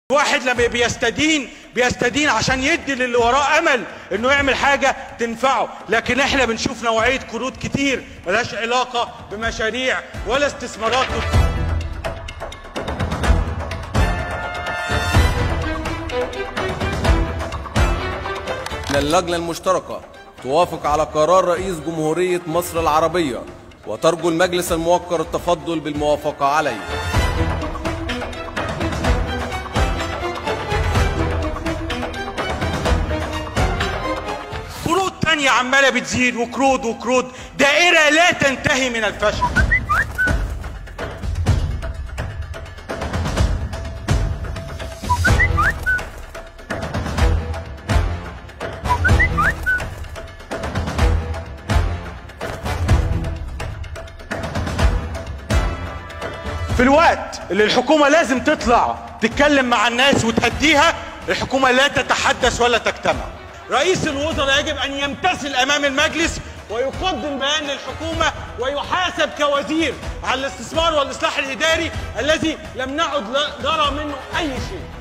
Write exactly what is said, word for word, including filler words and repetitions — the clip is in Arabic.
واحد لما بيستدين بيستدين عشان يدي للي وراه امل انه يعمل حاجه تنفعه، لكن احنا بنشوف نوعيه قروض كتير ملهاش علاقه بمشاريع ولا استثمارات. اللجنة المشتركة توافق على قرار رئيس جمهورية مصر العربية وترجو المجلس الموقر التفضل بالموافقة عليه. قروض تانية عمالة بتزيد وقروض وقروض، دائرة لا تنتهي من الفشل. في الوقت اللي الحكومة لازم تطلع تتكلم مع الناس وتهديها، الحكومة لا تتحدث ولا تجتمع. رئيس الوزراء يجب أن يمتثل أمام المجلس ويقدم بيان للحكومة ويحاسب كوزير على الاستثمار والإصلاح الإداري الذي لم نعد نرى منه أي شيء.